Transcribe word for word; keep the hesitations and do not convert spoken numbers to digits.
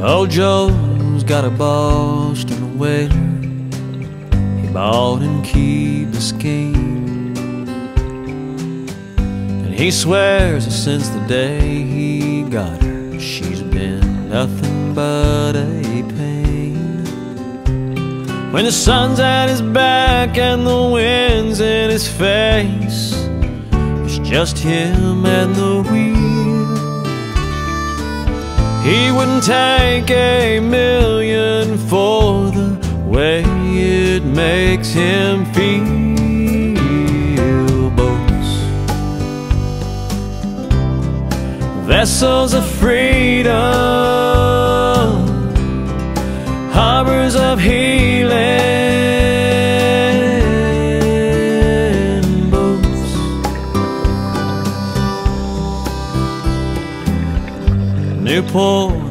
Old Joe's got a Boston whaler he bought in Key Biscayne, and he swears that since the day he got her, she's been nothing but a pain. When the sun's at his back and the wind's in his face, it's just him and the wheel. He wouldn't take a million for the way it makes him feel. Boats, vessels of freedom, harbors of healing. Boats, Newport